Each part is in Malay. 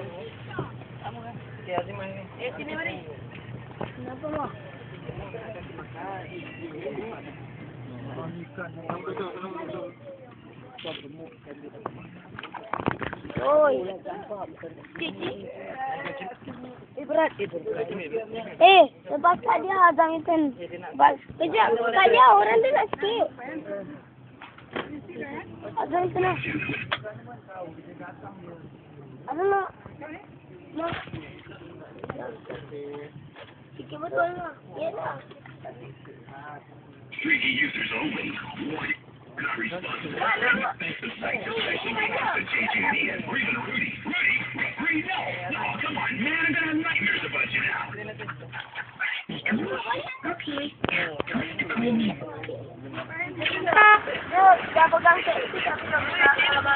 Sini mari. Kenapa lo? Oi. Cici. Berat. Lepas tadi adang itu. Kejap, tadi orang tu nak sikit. Adang itu nak. Adang nak. Sikit betul lah. Ya dah. Streaky users only. Warning. Not responsible. Offensive site especially against the JJD or even Rudy. Rudy, no! No, come on, man. I'm gonna have nightmares about you now. Okay. Dah pegang seksi, dah pegang alamat.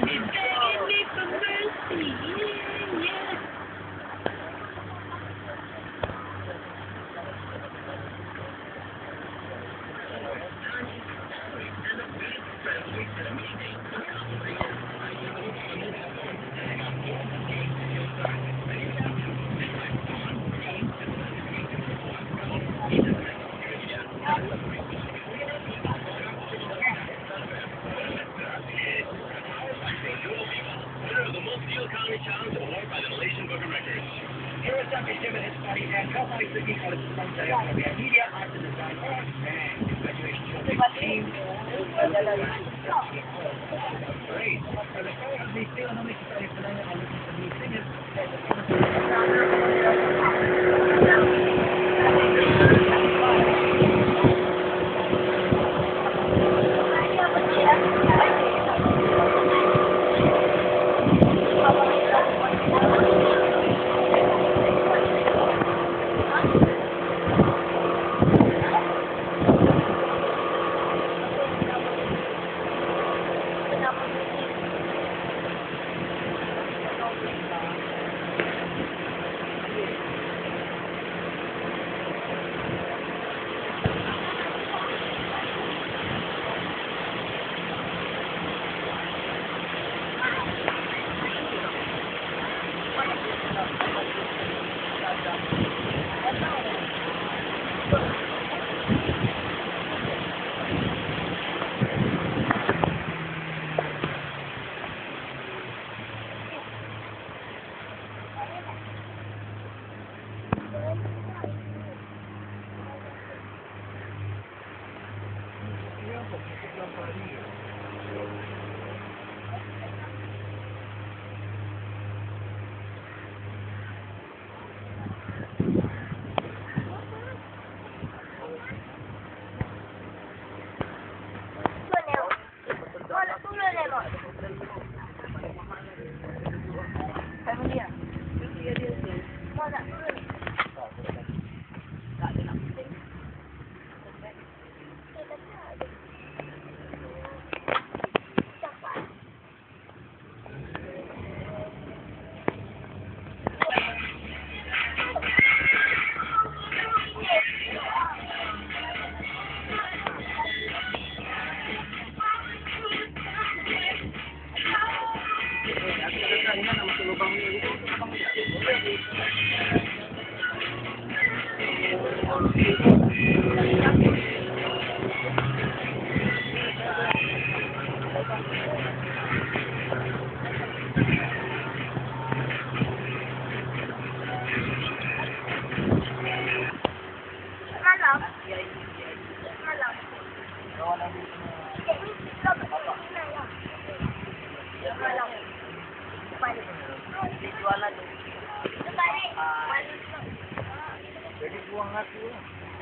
Jadi buang hati lah.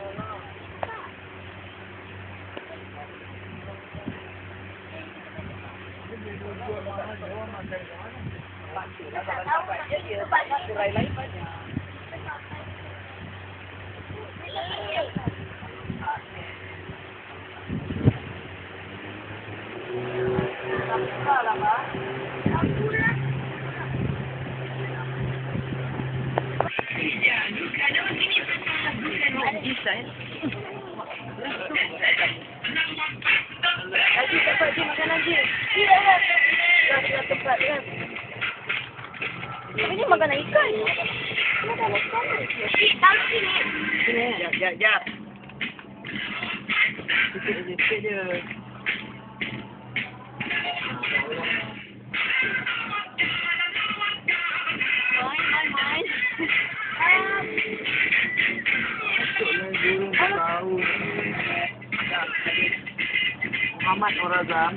Lagi cepat je makan lagi. Iya. Dah tempat kan. Ini maganda ikan. Maganda ikan. Taruh sini. Jap. Sikit je. Main. Guru tahu. Muhammad Orazam.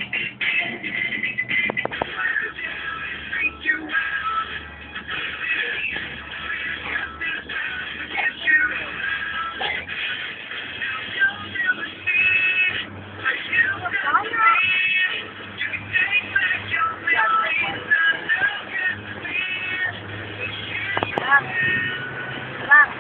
Bang.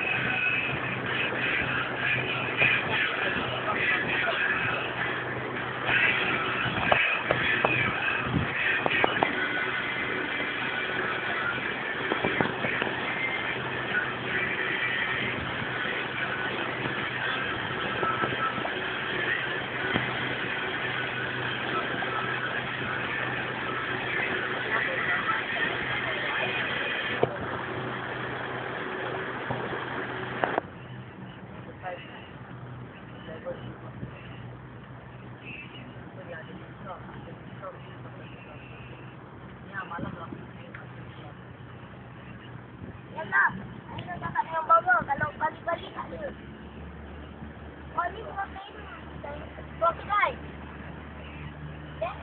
Yan na. Ayun na kakak dengan bawah. Kalau pagi-pagi tak ada. Oh, ni bukan kain. Buat kedai. Eh?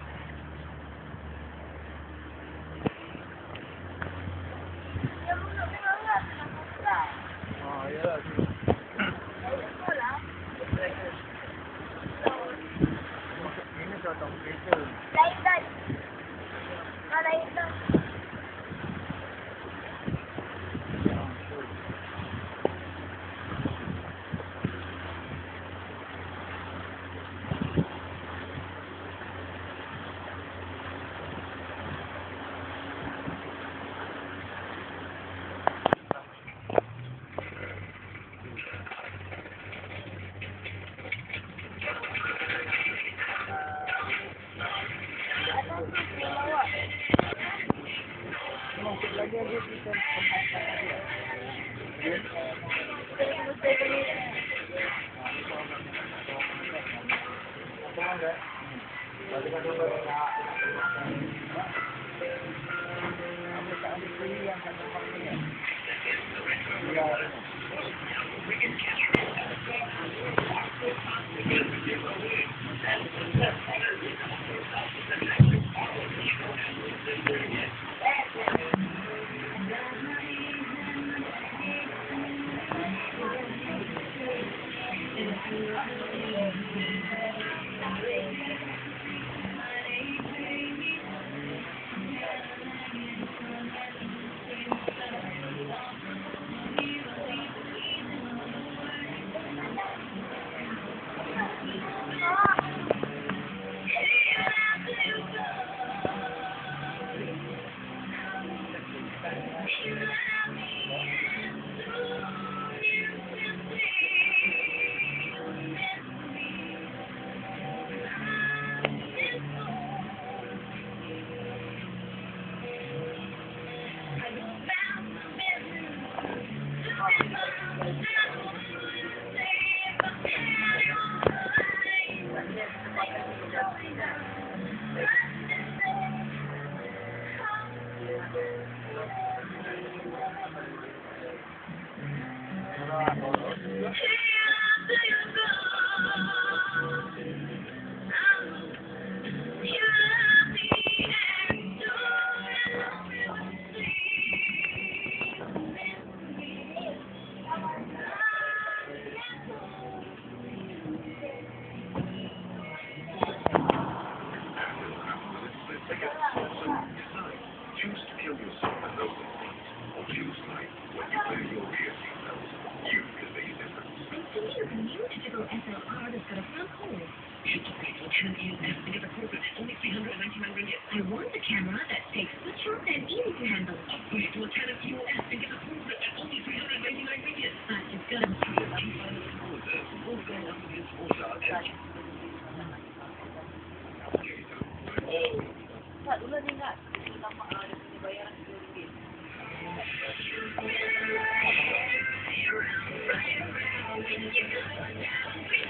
Dia duduk dengan orang. Dengan kedai. Oh, ya. Dari sekolah. Ini contoh kereta. Lain dan. Lain dan. Choose to kill yourself and those around you, or choose life when you wear your ear seatbelt. You can make a difference. Consider the new digital SLR that's got a front hole. Should you pay for Canon EOS to get a quote at only 399 ringgit? I want a camera that takes good shots and easy to handle. Upgrade to a Canon EOS and get a quote at only 399 ringgit. But it's gonna be Tak, dulu ni nak. Lama ada punya bayaran RM10. when you go down.